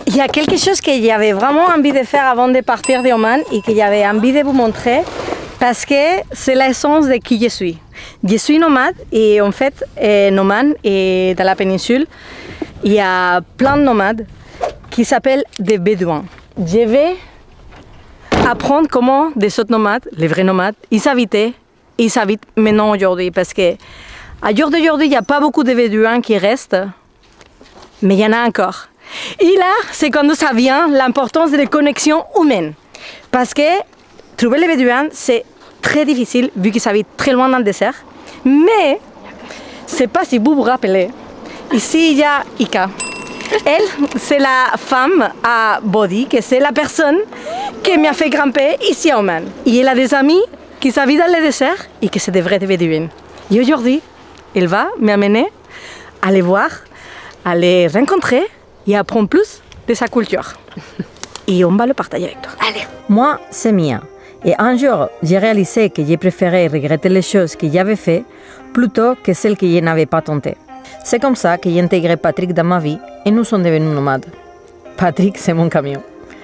Il y a quelque chose que j'avais vraiment envie de faire avant de partir d'Oman et que j'avais envie de vous montrer parce que c'est l'essence de qui je suis. Je suis nomade et en fait, en Oman et dans la péninsule, il y a plein de nomades qui s'appellent des bédouins. Je vais apprendre comment des autres nomades, les vrais nomades, ils s'habitent maintenant aujourd'hui parce que à jour d'aujourd'hui, il n'y a pas beaucoup de bédouins qui restent, mais il y en a encore. Et là, c'est quand ça vient l'importance des connexions humaines. Parce que trouver les bédouins, c'est très difficile vu qu'ils habitent très loin dans le désert. Mais, je ne sais pas si vous vous rappelez, ici il y a Ika. Elle, c'est la femme à Body, que c'est la personne qui m'a fait grimper ici à Oman. Et elle a des amis qui habitent dans le désert et qui sont des vrais bédouins. Et aujourd'hui, elle va m'amener à les voir, à les rencontrer et apprendre plus de sa culture. Et on va le partager avec toi. Allez. Moi, c'est Mia. Et un jour, j'ai réalisé que j'ai préféré regretter les choses que j'avais faites plutôt que celles que je n'avais pas tentées. C'est comme ça que j'ai intégré Patrick dans ma vie et nous sommes devenus nomades. Patrick, c'est mon camion.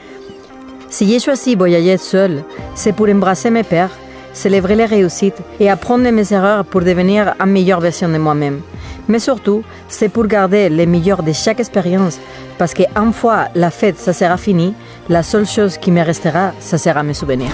Si j'ai choisi voyager seul, c'est pour embrasser mes peurs, célébrer les réussites et apprendre de mes erreurs pour devenir une meilleure version de moi-même. Mais surtout, c'est pour garder le meilleur de chaque expérience, parce qu'une fois la fête ça sera fini, la seule chose qui me restera, ça sera mes souvenirs.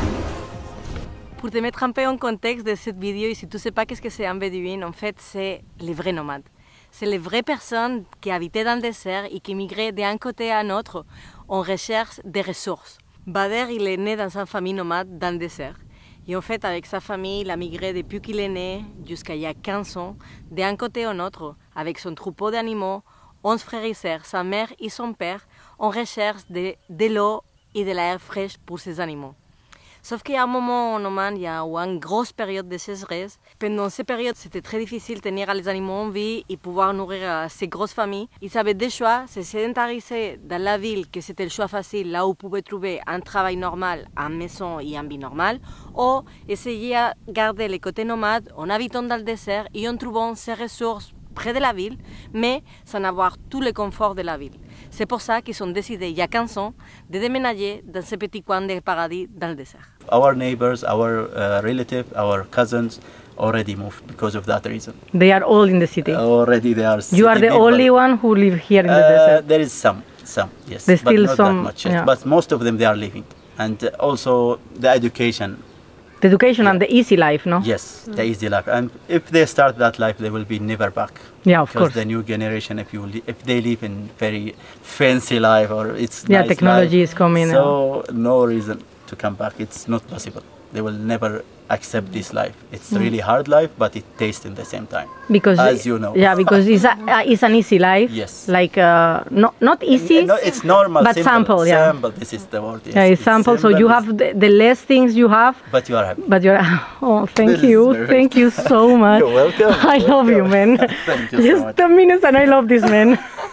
Pour te mettre un peu en contexte de cette vidéo, et si tu ne sais pas qu'est-ce que c'est un bédouin, en fait, c'est les vrais nomades. C'est les vraies personnes qui habitaient dans le désert et qui migraient d'un côté à un autre en recherche des ressources. Bader, il est né dans une famille nomade dans le désert. Et en fait, avec sa famille, il a migré depuis qu'il est né jusqu'à il y a 15 ans, d'un côté à l'autre, avec son troupeau d'animaux, 11 frères et sœurs, sa mère et son père, en recherche de l'eau et de l'air fraîche pour ces animaux. Sauf qu'il y a un moment en Oman, il y a eu une grosse période de sécheresse. Pendant cette période, c'était très difficile de tenir les animaux en vie et pouvoir nourrir ces grosses familles. Ils avaient deux choix, se sédentariser dans la ville, que c'était le choix facile, là où ils pouvaient trouver un travail normal, une maison et une vie normale, ou essayer de garder les côtés nomades en habitant dans le désert et en trouvant ces ressources près de la ville, mais sans avoir tous les conforts de la ville. C'est pour ça qu'ils ont décidé, il y a 15 ans, de déménager dans ce petit coin de paradis dans le désert. Our neighbors, our relatives, our cousins already moved because of that reason. They are all in the city. Already they are. You are the only one who live here in the desert. There is some, yes. There's but still not some, that much, yes. yeah. But most of them they are living, and also the education. The education and the easy life, no? Yes, the easy life, and if they start that life, they will be never back. Yeah, of because course. the new generation, if they live in very fancy life or it's Yeah, nice technology life, is coming. so no reason to come back. It's not possible. They will never accept this life. It's really hard life, but it tastes in the same time. Because as you know. Yeah, because it's an easy life. Yes. Like not easy. No, it's normal. But simple, yeah. Simple. This is the word. Yes. Yeah, it's sample. So simple, you have the less things you have. But you are happy. But you're. Oh, thank This you. is very Thank you so much. You're welcome. I love you, man. Thank you so Just much. 10 minutes and I love this man.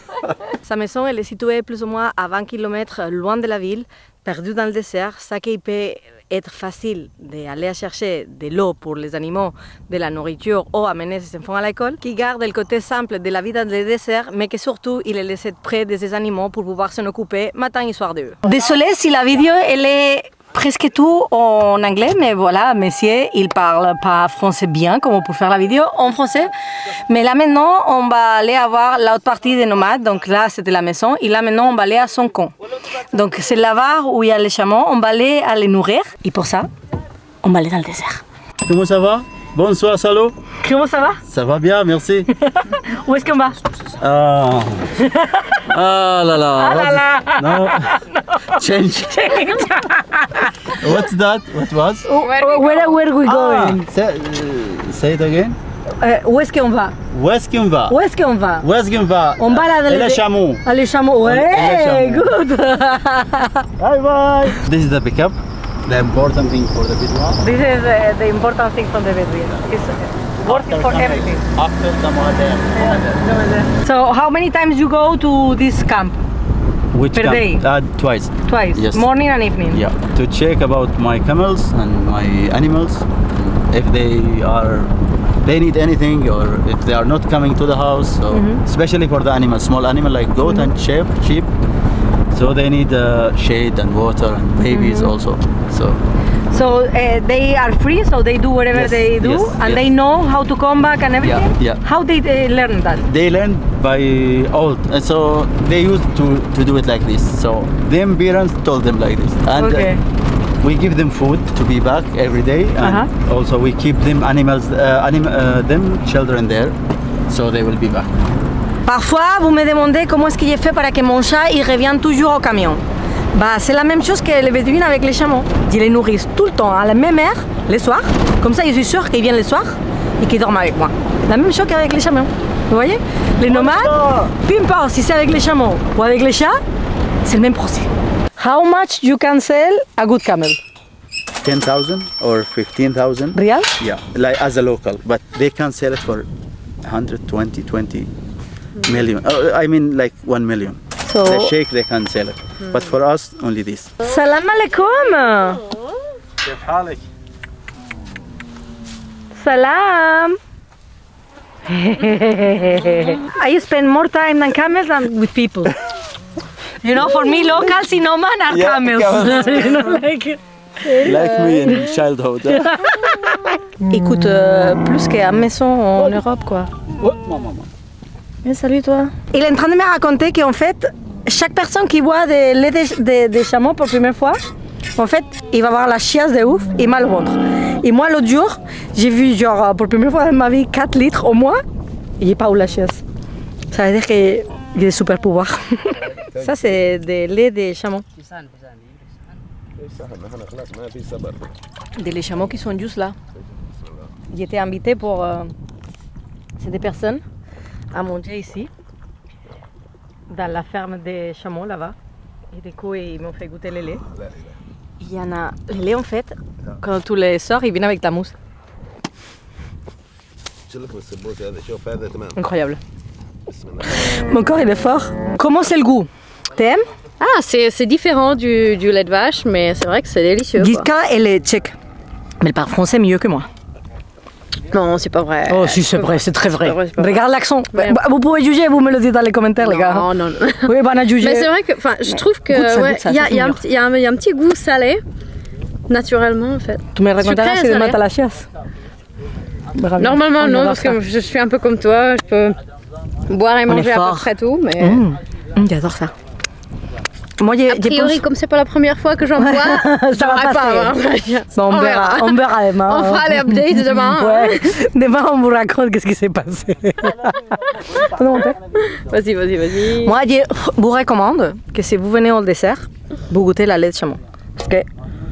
Sa maison, elle est située plus ou moins à 20 km loin de la ville, perdue dans le désert, ça qui peut être facile d'aller chercher de l'eau pour les animaux, de la nourriture ou amener ses enfants à l'école, qui garde le côté simple de la vie dans le désert, mais que surtout il est laissé près de ses animaux pour pouvoir s'en occuper matin et soir d'eux. Désolée si la vidéo elle est presque tout en anglais, mais voilà, monsieur, il parle pas français bien, comme on peut faire la vidéo en français. Mais là maintenant, on va aller avoir l'autre partie des nomades, donc là c'était la maison, et là maintenant on va aller à son camp. Donc c'est là-bas où il y a les chameaux, on va aller à les nourrir, et pour ça, on va aller dans le désert. Comment ça va? Bonsoir, Salo. Comment ça va? Ça va bien, merci. Où est-ce qu'on va? Ah. Ah là là. Ah là là. No. Change. What's that? What was? Where are we going? Say it again. Où est-ce qu'on va? Où est-ce qu'on va? Où est-ce qu'on va? Où est-ce qu'on va? On va là dans les chameaux. Ah, les chameaux, ouais, good. Bye bye. This is the pickup. The important thing for the Bedouin. This is the important thing for the Bedouin. It's working for everything. After the modern. So how many times you go to this camp? Which Per day? Twice. Twice, Yes. morning and evening. Yeah, to check about my camels and my animals, if they need anything or if they are not coming to the house. So especially for the animals, small animal like goat and sheep, So they need shade and water and babies also. So they are free, so they do whatever Yes, they do, yes, and yes. they know how to come back and everything? Yeah. How did they learn that? They learn by old, and so they used to do it like this. So them parents told them like this, and Okay. we give them food to be back every day, and also we keep them animals, them children there, so they will be back. Parfois, vous me demandez comment est-ce qu'il est fait pour que mon chat il revienne toujours au camion. Bah, c'est la même chose que les bédouins avec les chameaux. Ils les nourrissent tout le temps à la même heure, les soirs. Comme ça, je suis sûr qu'ils viennent les soirs et qu'ils dorment avec moi. La même chose qu'avec les chameaux. Vous voyez? Les nomades, peu importe si c'est avec les chameaux ou avec les chats, c'est le même procès. How much you can sell a good camel? 10,000 or 15,000. Real? Yeah, like as a local, but they can sell it for 20 million. I mean like 1 million. So, The sheikh they can sell it, but for us only this. salam alaikum! Salam! I spend more time than camels than with people. You know, for me, locals in Oman are Yeah, camels. camels. You know, like... Like me in childhood. Ils coûtent plus qu'à maison en Europe, quoi. Salut toi. Il est en train de me raconter qu'en fait, chaque personne qui boit des lait de chameau pour la première fois, en fait, il va avoir la chiasse de ouf et mal au ventre. Et moi, l'autre jour, j'ai vu, genre, pour la première fois dans ma vie, 4 litres au moins, et j'ai pas eu la chiasse. Ça veut dire qu'il a des super pouvoirs. Ça, c'est des laits de chameau. Des laits chameaux qui sont juste là. J'ai été invitée pour ces personnes à manger ici, dans la ferme des chameaux là-bas. Et du coup, ils m'ont fait goûter les laits. Il y en a, les laits en fait, quand tu les sors, ils viennent avec ta mousse. Incroyable. Mon corps il est fort. Comment c'est le goût? T'aimes? Ah, c'est différent du lait de vache, mais c'est vrai que c'est délicieux. quoi. Gitka, elle est tchèque. Mais elle parle français mieux que moi. Non, c'est pas vrai. Oh si, c'est vrai, c'est très vrai. vrai, c'est pas vrai. Regarde l'accent. Ouais. Bah, vous pouvez juger, vous me le dites dans les commentaires, les gars. Non, non, non. Oui, bah, on a jugé. Mais c'est vrai que, enfin, je trouve que Goûte ça, ouais, goûte ça, il y, ça, a- c'est il y a un meilleur. petit- il y a un- il y a un petit goût salé, naturellement en fait. Tu me raconteras Sucré, si demain salé. t'as la chiasse. Bravo. Normalement On non, adore parce ça. que je suis un peu comme toi, je peux boire et On est manger à fort. peu près tout, mais J'adore ça. Moi, j'ai a priori, comme c'est pas la première fois que j'en bois, ça va j'aurais pas. passer. hein. Bon, on verra demain. On fera les updates demain. Ouais. Demain, on vous raconte qu'est-ce qui s'est passé. Non, Vas-y, vas-y, vas-y. moi, je vous recommande que si vous venez au dessert, vous goûtez la lait de chameau. Parce que.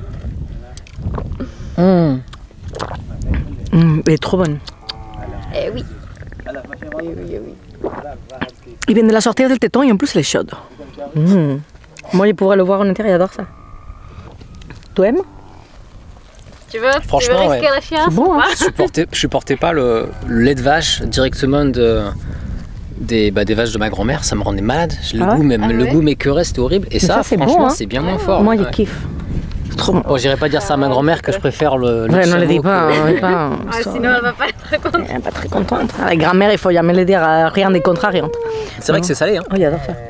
Elle est trop bonne. Eh oui. Il vient de la sortir del téton et en plus, elle est chaude. Moi, je pourrais le voir en intérieur, j'adore ça. Tu aimes? Tu veux Franchement, risquer ouais. la chiasse C'est bon, hein? Je supportais pas le lait de vache directement des vaches de ma grand-mère, ça me rendait malade. Le Ah goût, ouais le goût m'écœurait, c'était horrible. Et ça, c'est franchement, bon, hein. c'est bien moins fort. Moi, je Ouais. kiffe. C'est trop bon. Bon, j'irais pas dire ça à ma grand-mère que je préfère le lait Ouais, de non, le dis chameau pas. que- On est pas Ah, sinon, elle va pas être très contente. elle est pas très contente. À la grand-mère, il faut jamais le dire, rien de contrariant. C'est vrai que c'est salé, hein. Oh, j'adore ça.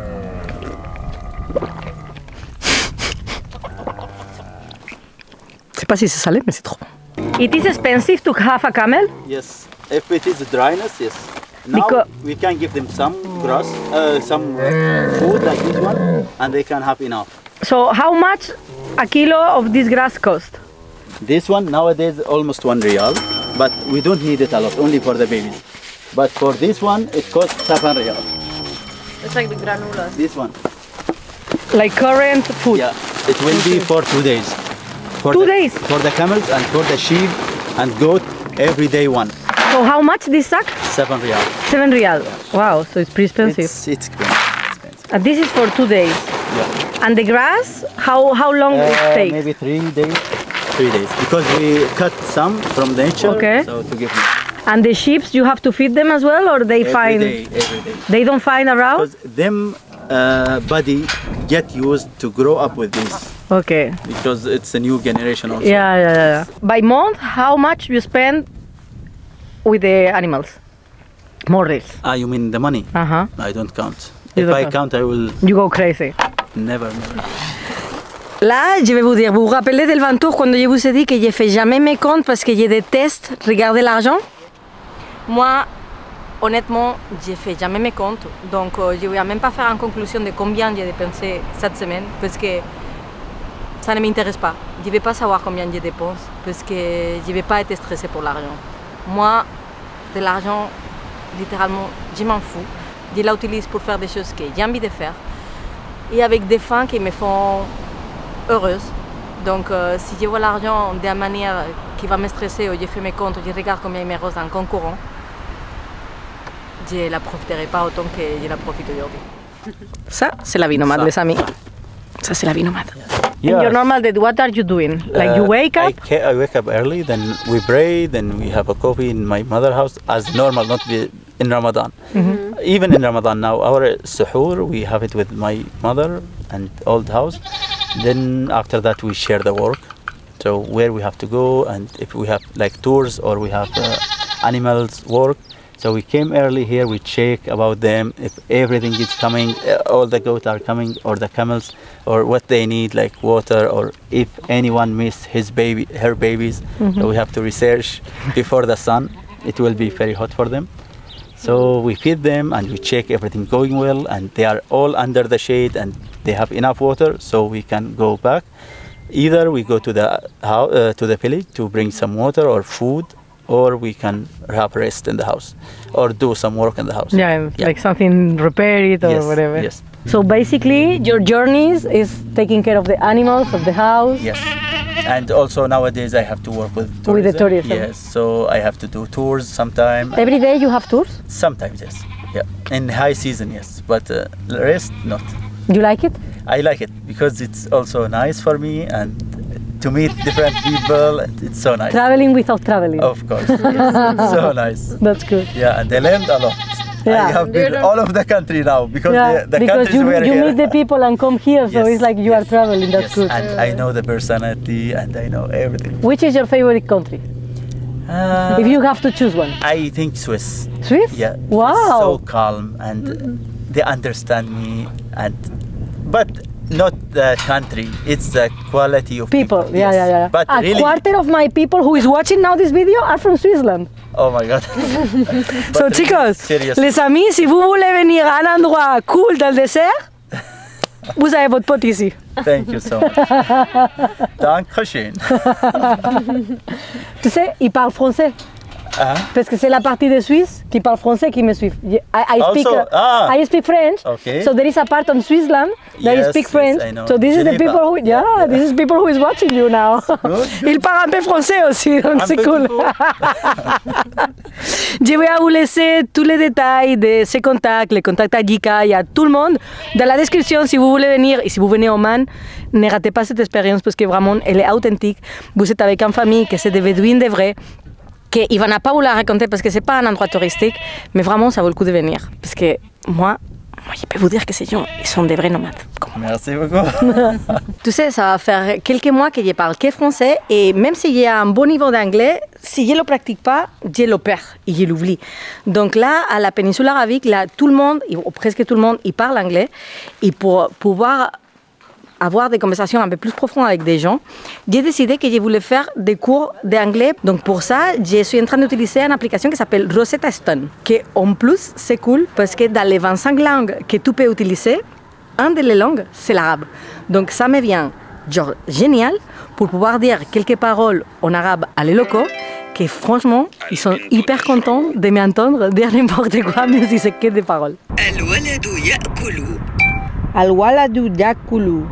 Je sais pas si c'est salé, mais c'est trop bon. It is expensive to have a camel. Yes, if it is dryness, yes. Now Because- we can give them some grass, some food like this one, and they can have enough. So how much a kilo of this grass cost? This one nowadays almost 1 riyal, but we don't need it a lot, only for the babies. But for this one, it costs 7 riyal. C'est avec des granolas. This one, Like current food. yeah, it will be for 2 days. For 2 the, days? For the camels and for the sheep and goat, every day one. So how much this sack? 7 riyal. 7 real. Wow, so it's pretty expensive. It's expensive. And this is for 2 days. Yeah. And the grass, how long it takes? Maybe 3 days. 3 days, because we cut some from nature, Okay. so to give them And the sheep, you have to feed them as well, or they every find day, every day. they don't find around? Because them body get used to grow up with this, Okay. because it's a new generation also. Yeah. By month, how much you spend with the animals? More or less. Ah, you mean the money? Uh huh. I don't count. You If don't I count. count, I will. You go crazy. Never, never. Là, je vais vous dire, vous vous rappelez del Ventoux quand je vous ai dit que je ne fais jamais mes comptes parce que je déteste regarder l'argent? Moi, honnêtement, je ne fais jamais mes comptes. Donc, je ne vais même pas faire une conclusion de combien j'ai dépensé cette semaine parce que ça ne m'intéresse pas. Je ne vais pas savoir combien je dépense parce que je ne vais pas être stressée pour l'argent. Moi, de l'argent, littéralement, je m'en fous. Je l'utilise pour faire des choses que j'ai envie de faire et avec des fins qui me font heureuse. Donc, si je vois l'argent d'une manière qui va me stresser ou je fais mes comptes, je regarde combien il me reste dans le concurrent, je ne la profiterai pas autant que je la profite aujourd'hui. Ça, c'est la vie nomade, les amis. Ça, c'est la vie nomade. Yeah. In your normal day, what are you doing? Like you wake up? I wake up early, then we pray, then we have a coffee in my mother's house as normal, not in Ramadan. Even in Ramadan now, our suhoor, we have it with my mother and old house. Then after that, we share the work. So where we have to go, and if we have like tours or we have animals work. So we came early here, we check about them, if everything is coming, all the goats are coming, or the camels, or what they need, like water, or if anyone miss her babies. So we have to research before the sun. It will be very hot for them. So we feed them and we check everything going well, and they are all under the shade and they have enough water, so we can go back. Either we go to the village to bring some water or food, or we can have rest in the house or do some work in the house. Yeah, like something, repair it or Yes, whatever. yes. So basically, your journeys is taking care of the animals, of the house. Yes. And also nowadays I have to work with tourism. With the tourism. Yes, so I have to do tours sometime. Every day you have tours? Sometimes, yes. Yeah. In high season, yes. But the rest, not. You like it? I like it because it's also nice for me and to meet different people. And it's so nice. Traveling without traveling. Of course. Yes. It's so nice. That's good. Yeah, and I learned a lot. Yeah. I have been all over the country now because the because countries you were here. meet the people and come here, so Yes, it's like you are yes, traveling. That's yes. good. And I know the personality and I know everything. Which is your favorite country? If you have to choose one. I think Swiss. Swiss? Yeah. Wow. It's so calm and they understand me, but not the country. It's the quality of People. Yeah, Yes. yeah, yeah. But A really, quarter of my people who is watching now this video are from Switzerland. oh my God. So, chicos, seriously. les amis, si vous voulez venir à un endroit cool dans le désert, vous avez votre pote ici. Thank you so much. Dankeschön. Tu sais, ils parlent français. Parce que c'est la partie de Suisse qui parle français qui me suit. I speak French. Okay. So there is a part on Switzerland that Yes, speak yes, French. I know. So this is the Geneva. people who, this is people who is watching you now. Good. Ils parlent un peu français aussi, donc Un c'est peu cool. tout. Je vais vous laisser tous les détails de ces contacts, les contacts à Gika et à tout le monde dans la description si vous voulez venir. Et si vous venez au Oman, ne ratez pas cette expérience parce que vraiment, elle est authentique. vous êtes avec une famille, que c'est des bédouins de vrai, qu'il ne va pas vous la raconter parce que ce n'est pas un endroit touristique, mais vraiment ça vaut le coup de venir. Parce que moi je peux vous dire que ces gens, ils sont des vrais nomades. Merci beaucoup. Tu sais, ça va faire quelques mois que je parle que français et même si j'ai un bon niveau d'anglais, si je ne le pratique pas, je le perds et je l'oublie. Donc là, à la péninsule arabique, là, tout le monde, ou presque tout le monde, il parle anglais. Et pour pouvoir avoir des conversations un peu plus profondes avec des gens, j'ai décidé que je voulais faire des cours d'anglais. Donc pour ça, je suis en train d'utiliser une application qui s'appelle Rosetta Stone, qui en plus, c'est cool parce que dans les 25 langues que tu peux utiliser, une des langues, c'est l'arabe. Donc ça me vient genre génial pour pouvoir dire quelques paroles en arabe à les locaux, que franchement, ils sont hyper contents de m'entendre dire n'importe quoi, même si c'est que des paroles. الولد يأكل. Al-waladu yakulu.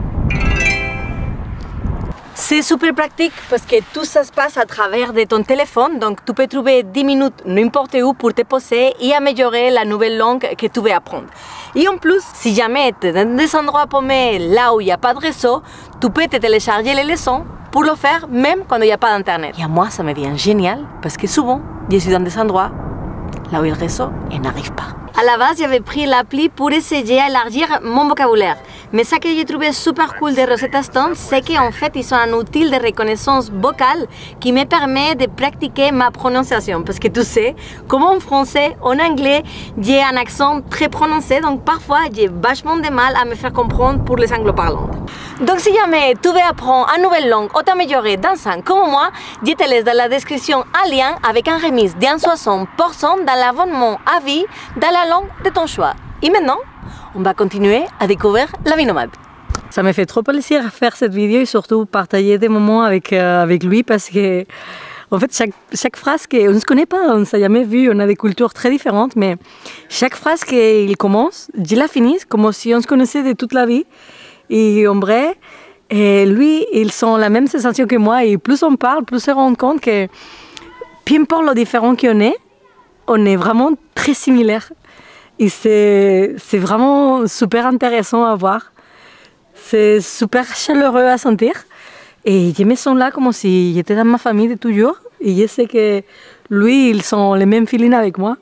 C'est super pratique parce que tout ça se passe à travers de ton téléphone, donc tu peux trouver 10 minutes n'importe où pour te poser et améliorer la nouvelle langue que tu veux apprendre. Et en plus, si jamais tu es dans des endroits paumés, là où il n'y a pas de réseau, tu peux te télécharger les leçons pour le faire même quand il n'y a pas d'internet. Et à moi, ça me vient génial parce que souvent, je suis dans des endroits là où le réseau n'arrive pas. À la base, j'avais pris l'appli pour essayer d'élargir mon vocabulaire. Mais ce que j'ai trouvé super cool de Rosetta Stone, c'est qu'en fait, ils ont un outil de reconnaissance vocale qui me permet de pratiquer ma prononciation. Parce que tu sais, comme en français, en anglais, j'ai un accent très prononcé, donc parfois, j'ai vachement de mal à me faire comprendre pour les anglo-parlants. Donc si jamais tu veux apprendre une nouvelle langue ou t'améliorer dans un comme moi, je te laisse dans la description un lien avec un remise de 60% dans l'abonnement à vie dans la langue de ton choix. Et maintenant, on va continuer à découvrir la vie nomade. Ça me fait trop plaisir de faire cette vidéo et surtout partager des moments avec lui parce que en fait chaque phrase qu'on ne se connaît pas, on ne s'est jamais vu, on a des cultures très différentes, mais chaque phrase qu'il commence, je la finis comme si on se connaissait de toute la vie. Et en vrai, lui, ils ont la même sensation que moi et plus on parle, plus on se rend compte que peu importe le différent on est vraiment très similaires. Et c'est vraiment super intéressant à voir. C'est super chaleureux à sentir. Et je me sens là comme si j'étais dans ma famille de toujours. Et je sais que lui, ils ont les mêmes feelings avec moi.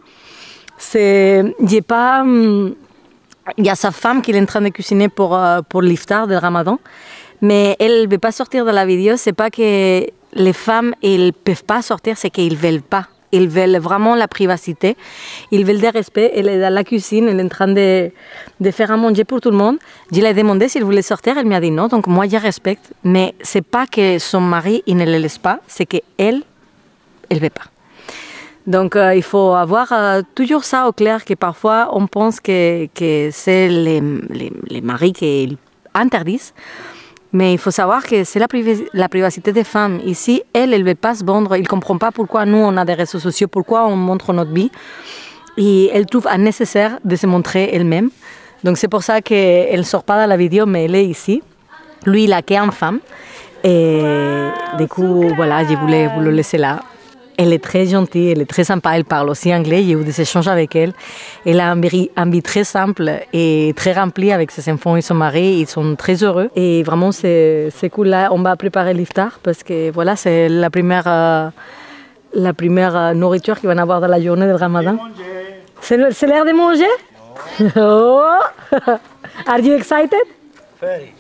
J'ai pas... Il y a sa femme qui est en train de cuisiner pour l'iftar du Ramadan, mais elle ne veut pas sortir de la vidéo. C'est pas que les femmes ne peuvent pas sortir, c'est qu'ils ne veulent pas. Ils veulent vraiment la privacité, ils veulent du respect. Elle est dans la cuisine, elle est en train de faire à manger pour tout le monde. Je lui ai demandé s'il voulait sortir, elle m'a dit non, donc moi je respecte. Mais ce n'est pas que son mari il ne le laisse pas, c'est qu'elle ne veut pas. Donc il faut avoir toujours ça au clair, que parfois on pense que c'est les maris qui interdisent, mais il faut savoir que c'est la privacité des femmes. Ici, elle ne veut pas se vendre, elle ne comprend pas pourquoi nous on a des réseaux sociaux, pourquoi on montre notre vie, et elle trouve nécessaire de se montrer elle-même. Donc c'est pour ça qu'elle ne sort pas dans la vidéo, mais elle est ici. Lui, il a qu'une femme, et du coup, voilà, je voulais vous le laisser là. Elle est très gentille, elle est très sympa, elle parle aussi anglais, j'ai eu des échanges avec elle. Elle a une vie très simple et très remplie avec ses enfants et son mari, ils sont très heureux. Et vraiment, c'est cool. Là, on va préparer l'iftar parce que voilà, c'est la première nourriture qu'ils vont avoir dans la journée du Ramadan. C'est l'heure de manger? Oh! Are you excited? Very.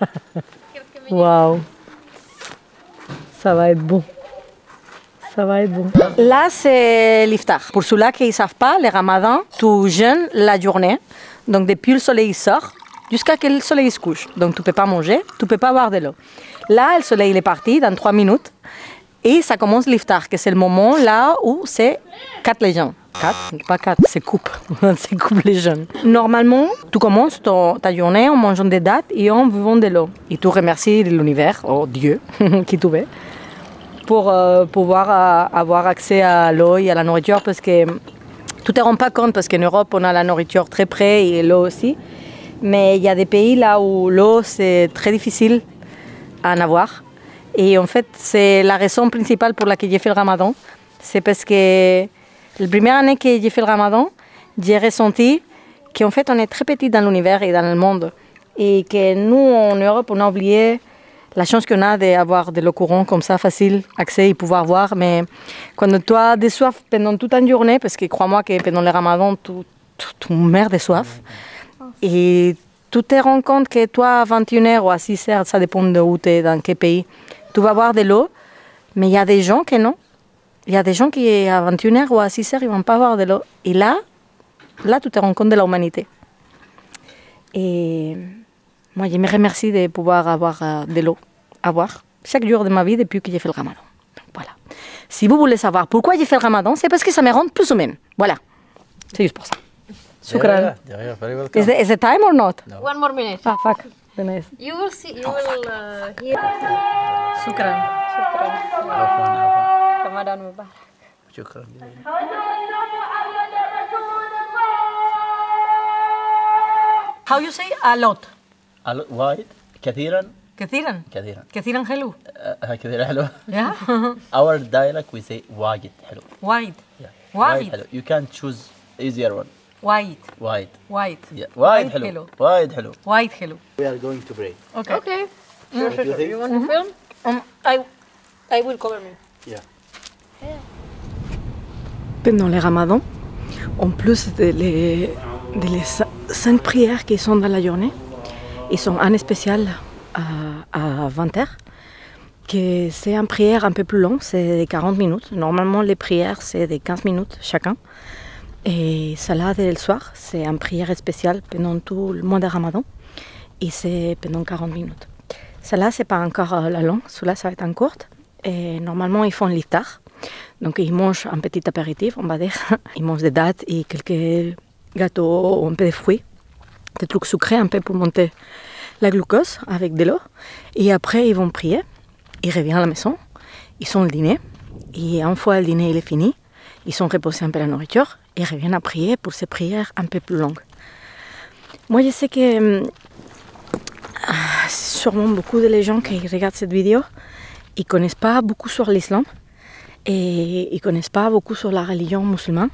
Wow! Ça va être bon. Ça va être bon. Là, c'est l'iftar. Pour ceux-là qui ne savent pas, le Ramadan, tu jeûnes la journée. Donc, depuis le soleil sort jusqu'à ce que le soleil se couche. Donc, tu ne peux pas manger, tu ne peux pas boire de l'eau. Là, le soleil est parti dans 3 minutes. Et ça commence l'iftar, que c'est le moment là où c'est 4 les jeûnes. 4, pas 4, c'est coupe. C'est coupe les jeûnes. Normalement, tu commences ta journée en mangeant des dattes et en buvant de l'eau. Et tu remercies l'univers, oh Dieu, qui tu veux, pour pouvoir avoir accès à l'eau et à la nourriture, parce que tu ne te rends pas compte, parce qu'en Europe, on a la nourriture très près et l'eau aussi. Mais il y a des pays là où l'eau, c'est très difficile à en avoir. Et en fait, c'est la raison principale pour laquelle j'ai fait le Ramadan. C'est parce que la première année que j'ai fait le Ramadan, j'ai ressenti qu'en fait, on est très petit dans l'univers et dans le monde. Et que nous, en Europe, on a oublié la chance qu'on a d'avoir de l'eau courante comme ça, facile, accès et pouvoir boire. Mais quand tu as des soifs pendant toute une journée, parce que crois-moi que pendant le Ramadan, tu meurs de soif. Et tu te rends compte que toi, à 21h ou à 6h, ça dépend de où tu es, dans quel pays, tu vas boire de l'eau. Mais il y a des gens qui non. Il y a des gens qui, à 21h ou à 6h, ils ne vont pas boire de l'eau. Et là, tu te rends compte de l'humanité. Et moi, je me remercie de pouvoir avoir de l'eau à boire chaque jour de ma vie depuis que j'ai fait le Ramadan. Donc, voilà. Si vous voulez savoir pourquoi j'ai fait le Ramadan, c'est parce que ça me rend plus humaine. Voilà. C'est juste pour ça. Shukran. Yeah, very welcome. Is it time or not? No. One more minute. Ah, fuck. Nice. You will see. You will hear. Shukran. Afwan. Ramadan Mubarak. Shukran. How you say a lot? وايد كثيرا كثيرا. كثيرا كثيرا حلو. كثيرا حلو. Yeah. Our dialect we say وايد حلو. Wide. Yeah. وايد. حلو. You can choose easier one. Wide. وايد. Wide. Yeah. وايد وايد حلو. حلو. وايد حلو. Wide hello. We are going to pray. Okay. Okay. What do you think? You want to film? I will cover me. Yeah. Pendant le Ramadan, En plus de les 5 prières qui sont dans la journée, ils sont un spécial à 20h, que c'est une prière un peu plus longue, c'est 40 minutes. Normalement, les prières, c'est de 15 minutes chacun. Et celle-là, dès le soir, c'est une prière spéciale pendant tout le mois de Ramadan. Et c'est pendant 40 minutes. Celle-là, c'est pas encore la longue, celle-là, ça va être en courte. Et normalement, ils font l'iftar. Donc, ils mangent un petit apéritif, on va dire. Ils mangent des dattes et quelques gâteaux, un peu de fruits. Des trucs sucrés, un peu pour monter la glucose avec de l'eau. Et après, ils vont prier. Ils reviennent à la maison. Ils ont le dîner. Et une fois le dîner il est fini, ils sont reposés un peu la nourriture. Et reviennent à prier pour ces prières un peu plus longues. Moi, je sais que sûrement beaucoup de gens qui regardent cette vidéo, ils ne connaissent pas beaucoup sur l'islam et ils ne connaissent pas beaucoup sur la religion musulmane.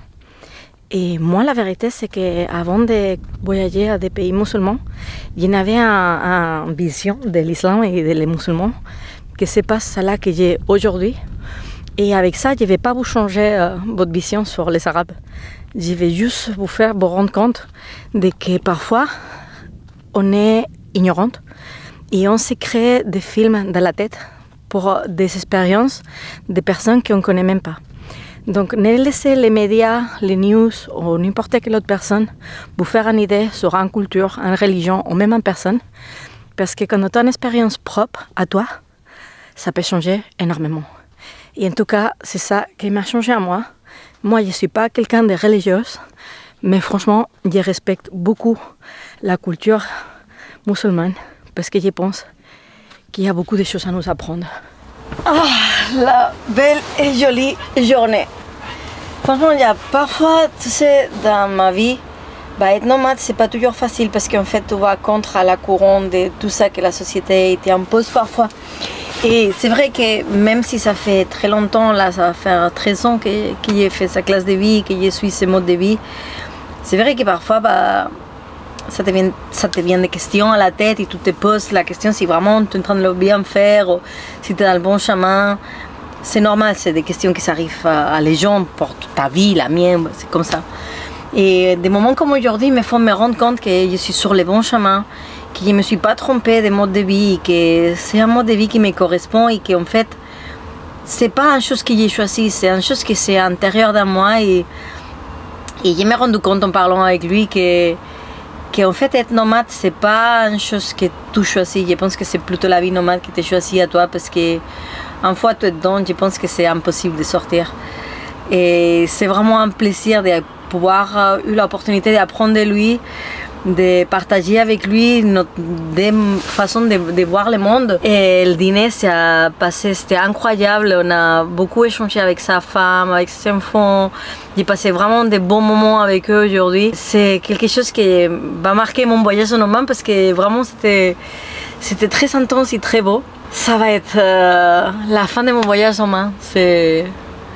Et moi, la vérité, c'est qu'avant de voyager à des pays musulmans, il y avait une vision de l'islam et des musulmans, que ce n'est pas celle que j'ai aujourd'hui. Et avec ça, je ne vais pas vous changer votre vision sur les Arabes. Je vais juste vous faire vous rendre compte de que parfois, on est ignorante et on se crée des films dans la tête pour des expériences de personnes qu'on ne connaît même pas. Donc, ne laissez les médias, les news ou n'importe quelle autre personne vous faire une idée sur une culture, une religion ou même une personne, parce que quand tu as une expérience propre à toi, ça peut changer énormément. Et en tout cas, c'est ça qui m'a changé à moi. Moi, je ne suis pas quelqu'un de religieuse, mais franchement, je respecte beaucoup la culture musulmane parce que je pense qu'il y a beaucoup de choses à nous apprendre. Ah, la belle et jolie journée. Franchement, il y a parfois, tu sais, dans ma vie, être nomade, c'est pas toujours facile parce qu'en fait, tu vas contre la courant de tout ça que la société t'impose parfois. Et c'est vrai que même si ça fait très longtemps, là, ça va faire 13 ans que j'ai fait sa classe de vie, que je suis ce mode de vie, c'est vrai que parfois, ça te vient des questions à la tête et tu te poses la question si vraiment tu es en train de le bien faire ou si tu es dans le bon chemin. C'est normal, c'est des questions qui arrivent à les gens pour toute ta vie, la mienne, c'est comme ça. Et des moments comme aujourd'hui me font me rendre compte que je suis sur le bon chemin, que je ne me suis pas trompée de mode de vie, que c'est un mode de vie qui me correspond et qu'en fait, c'est pas une chose que j'ai choisie, c'est une chose qui est à l'intérieur de moi. Et je me rendu compte en parlant avec lui qu'en fait être nomade c'est pas une chose que tu choisis. Je pense que c'est plutôt la vie nomade qui te choisit à toi parce que une fois tu es dedans, je pense que c'est impossible de sortir. Et c'est vraiment un plaisir de pouvoir eu l'opportunité d'apprendre de lui, de partager avec lui notre façon de voir le monde. Et le dîner s'est passé, c'était incroyable. On a beaucoup échangé avec sa femme, avec ses enfants. J'ai passé vraiment de bons moments avec eux aujourd'hui. C'est quelque chose qui va marquer mon voyage en Oman parce que vraiment c'était très intense et très beau. Ça va être la fin de mon voyage en Oman. C'est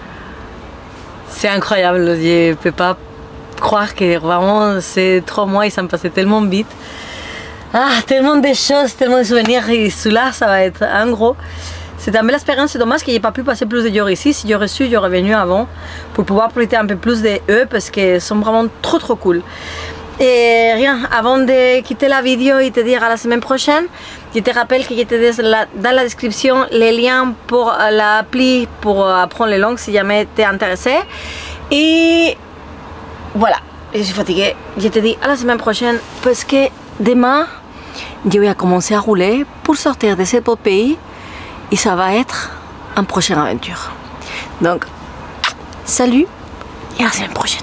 incroyable. Je ne peux pas croire que vraiment ces 3 mois ils sont passés tellement vite. Tellement de choses, tellement de souvenirs et cela ça va être un gros. C'est une belle expérience, c'est dommage que j'ai pas pu passer plus de jours ici. Si j'aurais su, j'aurais venu avant pour pouvoir profiter un peu plus d'eux parce qu'ils sont vraiment trop cool. Et rien, avant de quitter la vidéo et te dire à la semaine prochaine, je te rappelle que je te laisse dans la description les liens pour l'appli pour apprendre les langues si jamais tu es intéressé. Et voilà, je suis fatiguée. Je te dis à la semaine prochaine parce que demain, je vais commencer à rouler pour sortir de ce beau pays et ça va être une prochaine aventure. Donc, salut et à la semaine prochaine.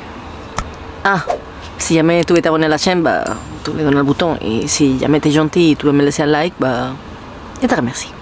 Si jamais tu veux t'abonner à la chaîne, tu lui donnes le bouton. Et si jamais tu es gentil et tu veux me laisser un like, je te remercie.